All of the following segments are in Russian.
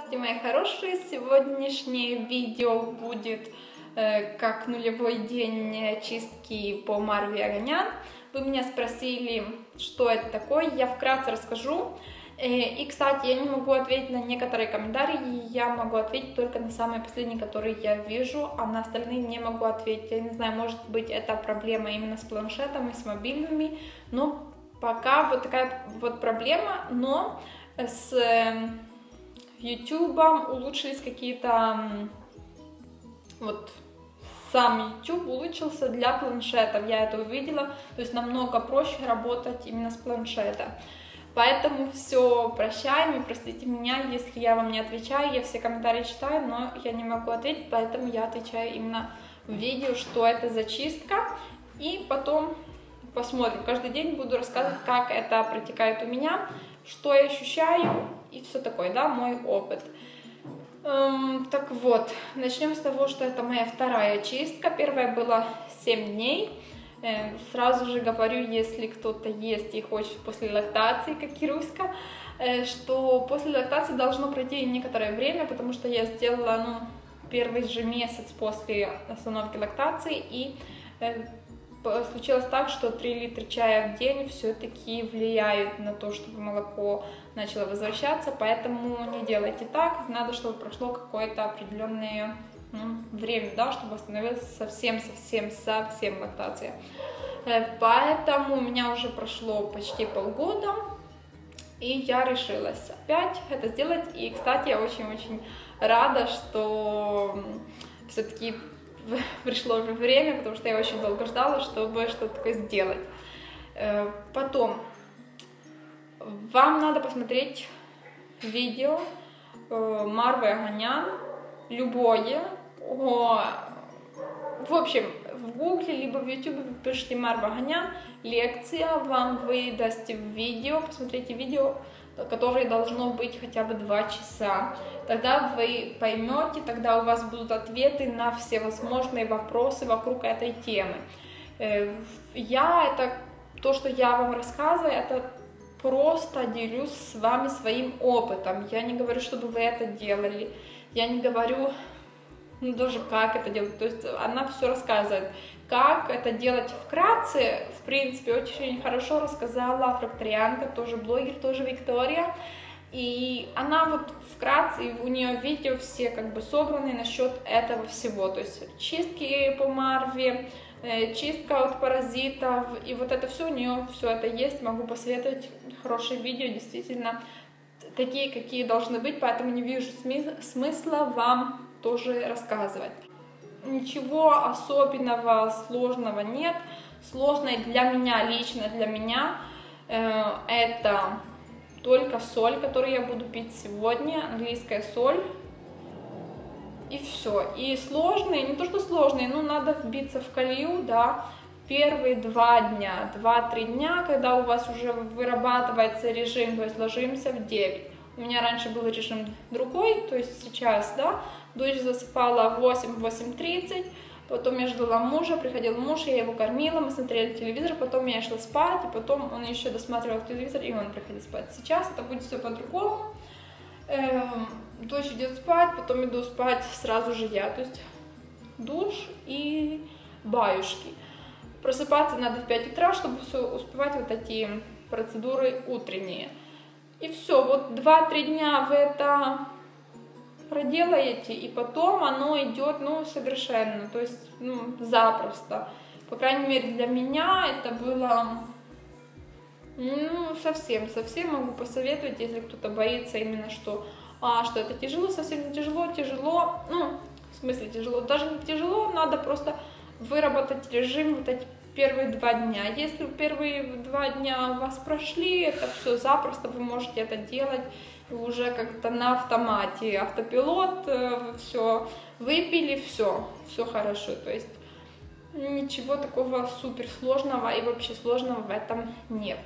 Здравствуйте, мои хорошие! Сегодняшнее видео будет как нулевой день чистки по Марве Оганян. Вы меня спросили, что это такое, я вкратце расскажу. И, кстати, я не могу ответить на некоторые комментарии, я могу ответить только на самые последние, которые я вижу, а на остальные не могу ответить. Я не знаю, может быть, это проблема именно с планшетом и с мобильными, но пока вот такая вот проблема, но с YouTube улучшились какие-то, вот сам YouTube улучшился для планшетов, я это увидела, то есть намного проще работать именно с планшета. Поэтому все, прощаем и простите меня, если я вам не отвечаю, я все комментарии читаю, но я не могу ответить, поэтому я отвечаю именно в видео, что это за чистка, и потом посмотрим. Каждый день буду рассказывать, как это протекает у меня, что я ощущаю и все такое, да, мой опыт. Так вот, начнем с того, что это моя вторая чистка. Первая была 7 дней. Сразу же говорю, если кто-то ест и хочет после лактации, как Кируська, что после лактации должно пройти некоторое время, потому что я сделала первый же месяц после остановки лактации, и случилось так, что 3 литра чая в день все-таки влияют на то, чтобы молоко начало возвращаться, поэтому не делайте так, надо, чтобы прошло какое-то определенное время, да, чтобы восстановилась совсем лактация. Поэтому у меня уже прошло почти полгода, и я решилась опять это сделать. И, кстати, я очень-очень рада, что все-таки пришло уже время, потому что я очень долго ждала, чтобы что-то такое сделать. Потом вам надо посмотреть видео Марвы Оганян, любое. В общем, в гугле либо в ютубе вы пишите Марва Оганян, лекция, вам выдаст видео, посмотрите видео, которое должно быть хотя бы 2 часа. Тогда вы поймете, тогда у вас будут ответы на все возможные вопросы вокруг этой темы. То, что я вам рассказываю, это просто делюсь с вами своим опытом. Я не говорю, чтобы вы это делали, я не говорю даже как это делать, то есть она все рассказывает. Как это делать вкратце, в принципе, очень хорошо рассказала фракторианка, тоже блогер, тоже Виктория. И она вот вкратце, у нее видео все как бы собраны насчет этого всего. То есть чистки по Марве, чистка от паразитов, и вот это все, у нее все это есть. Могу посоветовать хорошие видео, действительно такие, какие должны быть, поэтому не вижу смысла вам тоже рассказывать. Ничего особенного, сложного нет. Сложное для меня, лично для меня, это только соль, которую я буду пить сегодня, английская соль, и все. И сложные, не то что сложные, но надо вбиться в колею, да, первые 2-3 дня, когда у вас уже вырабатывается режим, то есть ложимся в 9. У меня раньше был режим другой, то есть сейчас, да, дочь засыпала в 8-8:30, потом я ждала мужа, приходил муж, я его кормила, мы смотрели телевизор, потом я шла спать, и потом он еще досматривал телевизор, и он приходил спать. Сейчас это будет все по-другому. Дочь идет спать, потом иду спать сразу же я, то есть душ и баюшки. Просыпаться надо в 5 утра, чтобы все успевать вот эти процедуры утренние. И все, вот 2-3 дня вы это проделаете, и потом оно идет, совершенно, то есть, запросто. По крайней мере, для меня это было, совсем могу посоветовать, если кто-то боится именно, что это тяжело, совсем не тяжело, в смысле тяжело, даже не тяжело, надо просто выработать режим вот эти первые 2 дня. Если первые 2 дня у вас прошли, это все запросто, вы можете это делать уже как-то на автомате, автопилот, все выпили, все хорошо, то есть ничего такого суперсложного и вообще сложного в этом нет.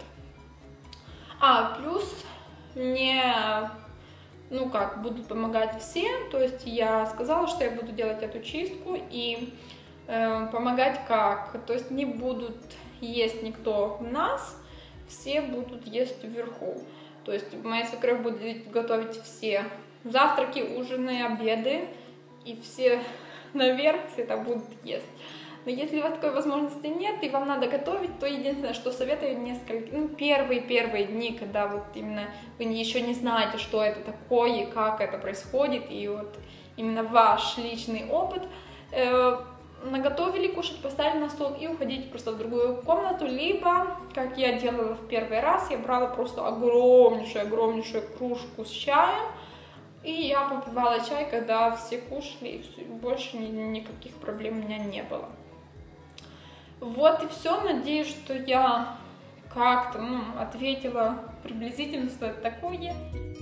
Плюс мне, будут помогать все, то есть я сказала, что я буду делать эту чистку, и помогать как? То есть не будут есть никто у нас, все будут есть вверху. То есть моя свекровь будет готовить все завтраки, ужины, обеды, и все наверх все это будут есть. Но если у вас такой возможности нет, и вам надо готовить, то единственное, что советую, первые дни, когда вот именно вы еще не знаете, что это такое, и как это происходит, и вот именно ваш личный опыт, наготовили кушать, поставили на стол и уходите просто в другую комнату, либо, как я делала в первый раз, я брала просто огромнейшую кружку с чаем, и я попивала чай, когда все кушали, и все, больше никаких проблем у меня не было. Вот и все. Надеюсь, что я как-то ответила приблизительно, что это такое.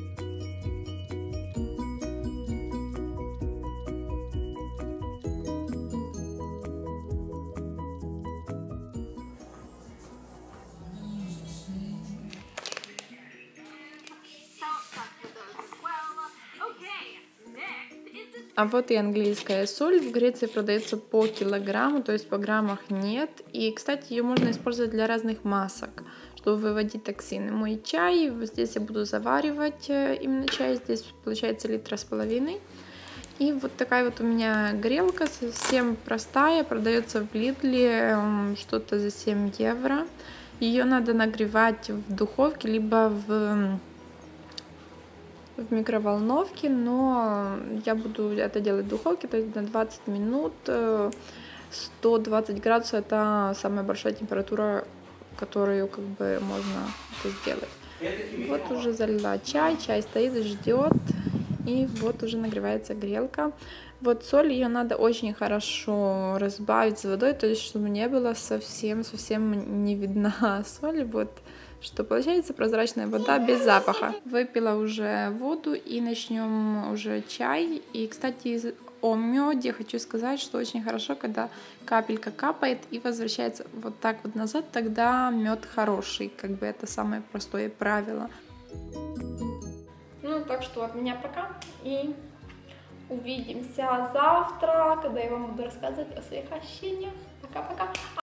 А вот и английская соль. В Греции продается по килограмму, то есть по граммах нет. И, кстати, ее можно использовать для разных масок, чтобы выводить токсины. Мой чай, здесь я буду заваривать именно чай, здесь получается 1,5 литра. И вот такая вот у меня грелка, совсем простая, продается в Лидле, что-то за 7 евро. Ее надо нагревать в духовке, либо в микроволновке, но я буду это делать в духовке, то есть на 20 минут, 120 градусов, это самая большая температура, которую как бы можно это сделать. Вот уже залила чай стоит, ждет, и вот уже нагревается грелка. Вот соль, ее надо очень хорошо разбавить с водой, то есть чтобы не было совсем не видна соль, вот. Что получается прозрачная вода без запаха. Выпила уже воду и начнем уже чай. И, кстати, о меде хочу сказать, что очень хорошо, когда капелька капает и возвращается вот так вот назад, тогда мед хороший, как бы это самое простое правило. Ну, так что от меня пока, и увидимся завтра, когда я вам буду рассказывать о своих ощущениях. Пока-пока.